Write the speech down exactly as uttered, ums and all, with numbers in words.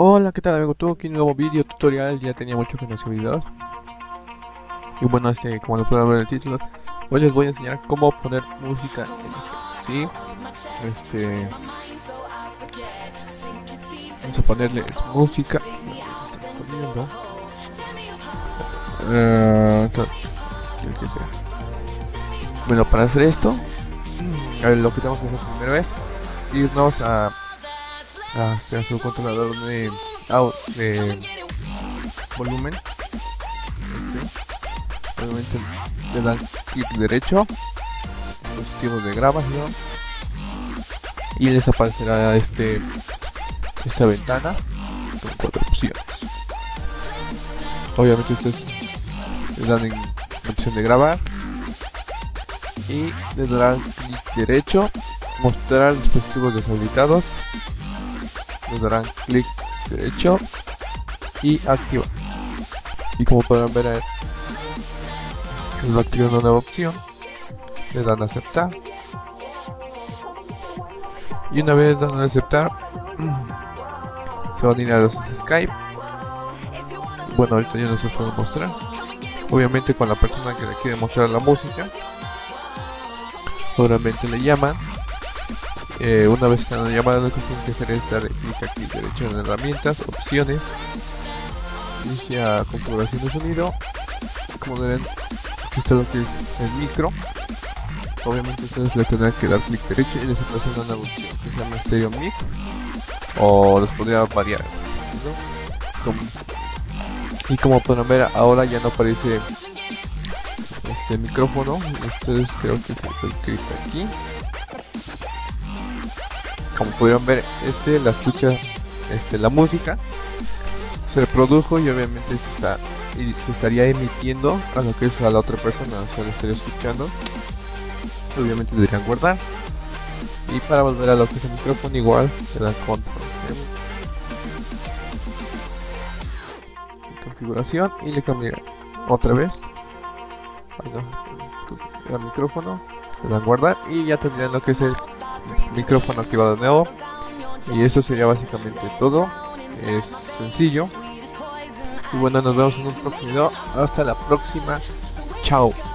Hola, ¿qué tal amigo? Tuve aquí un nuevo video tutorial, ya tenía mucho que no hacía videos. Y bueno, este, como lo pueden ver en el título, hoy les voy a enseñar cómo poner música en este. Sí, este, vamos a ponerles música. Estoy poniendo. Eh, el que sea. Bueno, para hacer esto, a ver, lo que tenemos que hacer primero es irnos a, a, este, a su controlador de, au- de volumen. Este, obviamente le dan clic derecho, dispositivos de grabación, y les aparecerá este esta ventana con cuatro opciones. Obviamente ustedes le dan en la opción de grabar y le darán clic derecho, mostrar dispositivos deshabilitados, le darán clic derecho y activar. Y como podrán ver, les va a activar una nueva opción, le dan a aceptar, y una vez dan a aceptar se van a ir a los Skype. Bueno, ahorita ya no se puede mostrar, obviamente con la persona que le quiere mostrar la música. Obviamente le llaman. Eh, una vez que han llamado, lo que tienen que hacer es dar clic aquí derecho en herramientas, opciones, inicia configuración de sonido. Como ven, aquí está lo que es el micro. Obviamente ustedes le tendrán que dar clic derecho y les aparecerá una opción que se llama Stereo Mix, o los podría variar, ¿no? Como, y como pueden ver, ahora ya no aparece este micrófono. Ustedes creo que se el clic aquí. Como pudieron ver, este la escucha, este la música se reprodujo y obviamente se está y se estaría emitiendo a lo que es a la otra persona, o sea, lo estaría escuchando. Obviamente deberían guardar, y para volver a lo que es el micrófono igual se da control configuración y le cambiarán otra vez al micrófono, le dan guardar y ya tendrían lo que es el micrófono activado de nuevo. Y eso sería básicamente todo. Es sencillo. Y bueno, nos vemos en un próximo video. Hasta la próxima. Chao.